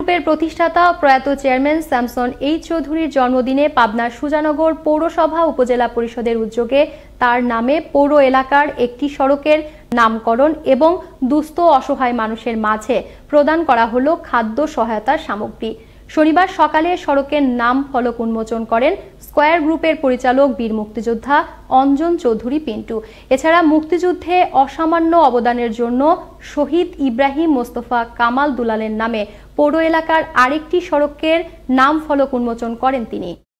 গ্রুপের প্রতিষ্ঠাতা প্রয়াত চেয়ারম্যান স্যামসন এইচ চৌধুরীর জন্মদিনে পাবনার সুজানগর পৌরসভা উপজেলা পরিষদের উদ্যোগে তার নামে পৌর এলাকার একটি সড়কের নামকরণ এবং দুস্থ অসহায় মানুষের মাঝে প্রদান করা হলো খাদ্য সহায়তার সামগ্রী। শনিবার সকালে সড়কের নাম ফলক উন্মোচন করেন স্কয়ার গ্রুপের পরিচালক বীর মুক্তিযোদ্ধা অঞ্জন চৌধুরী পিন্টু। এছাড়া মুক্তিযুদ্ধে অসামান্য অবদানের জন্য শহীদ ইব্রাহিম মোস্তফা কামাল দুলালের নামে পৌর এলাকার আরেকটি সড়কের নাম ফলক উন্মোচন করেন তিনি।